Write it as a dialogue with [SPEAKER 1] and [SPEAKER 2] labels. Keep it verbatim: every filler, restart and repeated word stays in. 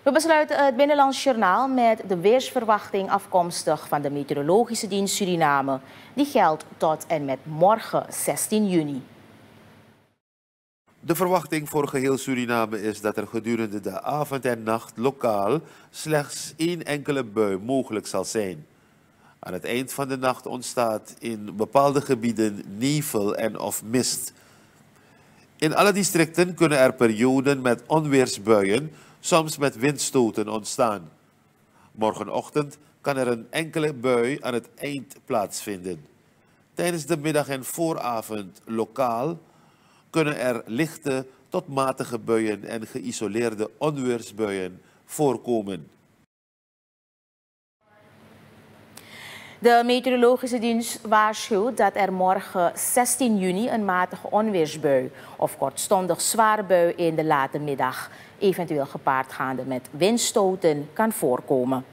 [SPEAKER 1] We besluiten het Binnenlands Journaal met de weersverwachting afkomstig van de Meteorologische Dienst Suriname. Die geldt tot en met morgen zestien juni.
[SPEAKER 2] De verwachting voor geheel Suriname is dat er gedurende de avond en nacht lokaal slechts één enkele bui mogelijk zal zijn. Aan het eind van de nacht ontstaat in bepaalde gebieden nevel en of mist. In alle districten kunnen er perioden met onweersbuien, soms met windstoten ontstaan. Morgenochtend kan er een enkele bui aan het eind plaatsvinden. Tijdens de middag en vooravond lokaal kunnen er lichte tot matige buien en geïsoleerde onweersbuien voorkomen.
[SPEAKER 1] De Meteorologische Dienst waarschuwt dat er morgen zestien juni een matige onweersbui of kortstondig zware bui in de late middag, eventueel gepaardgaande met windstoten, kan voorkomen.